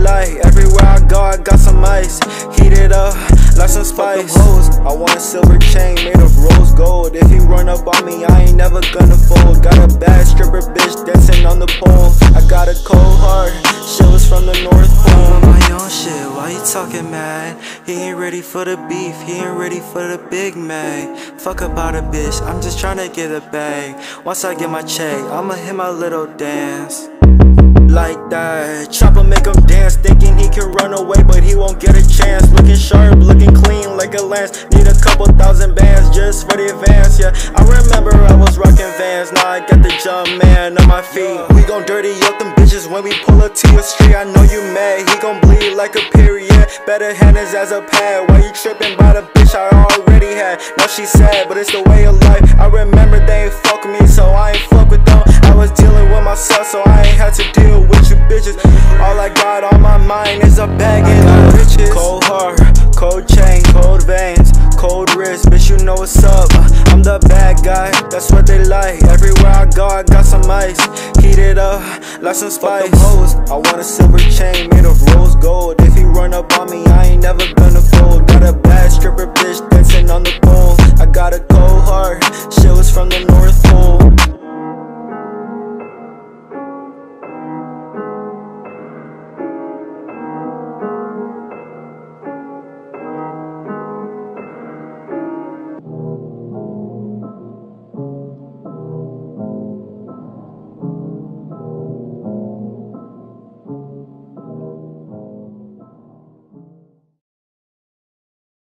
like. Everywhere I go, I got some ice. Heat it up like some spice. I want a silver chain made of rose gold. If he run up on me, I ain't never gonna fold. Got a bad stripper bitch dancing on the pole. I got a cold heart, she was from the North Pole. I'm on my own shit, why you talking mad? He ain't ready for the beef, he ain't ready for the Big Mac. Fuck about a bitch, I'm just tryna get a bag. Once I get my check, I'ma hit my little dance like that. Chopper make him dance, thinking he can run away, but he won't get a chance. Looking sharp, looking clean like a lance. Need a couple thousand bands just for the advance, yeah. I remember I was rocking Vans, now I got the jump man on my feet. We gon' dirty up them bitches when we pull up to your street. I know you mad, he gon' bleed like a period. Better hand his as a pad. Why you tripping by the bitch I already had? Now she sad, but it's the way of life. I remember they ain't fuck with me, so I ain't fuck with them. I was dealing with myself, so I ain't had to deal with you bitches. All I got on my mind is a bag of riches. Cold heart, cold chain, cold veins, cold wrist, bitch you know what's up. I'm the bad guy, that's what they like. Everywhere I go, I got some ice. Heat it up like some spice. I want a silver chain made of rose gold. If he run up on me, I ain't never gonna fold. Got a bad stripper